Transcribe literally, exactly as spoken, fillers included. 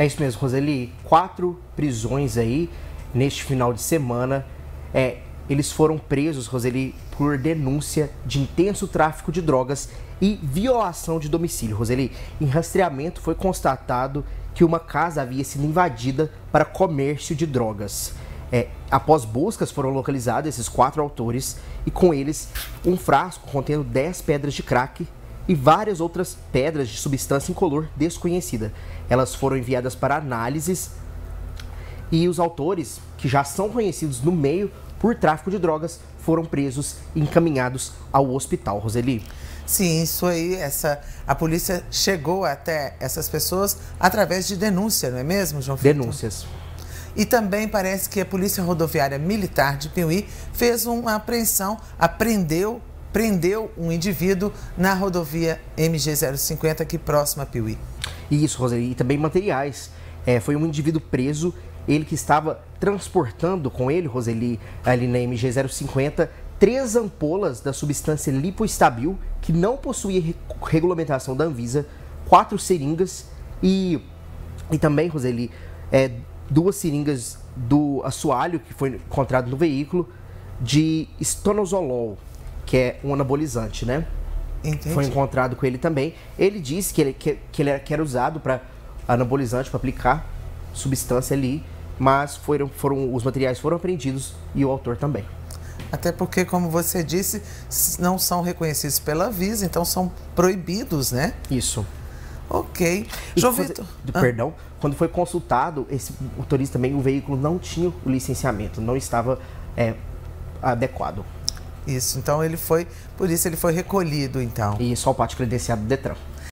É isso mesmo, Roseli. Quatro prisões aí neste final de semana. É, eles foram presos, Roseli, por denúncia de intenso tráfico de drogas e violação de domicílio. Roseli, em rastreamento foi constatado que uma casa havia sido invadida para comércio de drogas. É, após buscas foram localizados esses quatro autores e com eles um frasco contendo dez pedras de crack e várias outras pedras de substância incolor desconhecida. Elas foram enviadas para análises e os autores, que já são conhecidos no meio por tráfico de drogas, foram presos e encaminhados ao hospital, Roseli. Sim, isso aí, essa, a polícia chegou até essas pessoas através de denúncia, não é mesmo, João Vitor? Denúncias. E também parece que a Polícia Rodoviária Militar de Piauí fez uma apreensão, apreendeu, prendeu um indivíduo na rodovia M G zero cinquenta aqui próximo a Piauí. Isso, Roseli, e também materiais. É, foi um indivíduo preso, ele que estava transportando com ele, Roseli, ali na M G zero cinquenta, três ampolas da substância lipoestabil, que não possuía re regulamentação da Anvisa, quatro seringas e, e também, Roseli, é, duas seringas do assoalho, que foi encontrado no veículo, de estanozolol, que é um anabolizante, né? Entendi. Foi encontrado com ele também. Ele disse que ele, que, que ele era, que era usado para anabolizante, para aplicar substância ali, mas foram, foram, os materiais foram apreendidos e o autor também. Até porque, como você disse, não são reconhecidos pela Anvisa, então são proibidos, né? Isso. Ok. E João quando, Vitor. Perdão, ah. quando foi consultado, esse motorista também, o veículo não tinha o licenciamento, não estava é, adequado. Isso, então ele foi, por isso ele foi recolhido, então. E só o pátio credenciado do Detran.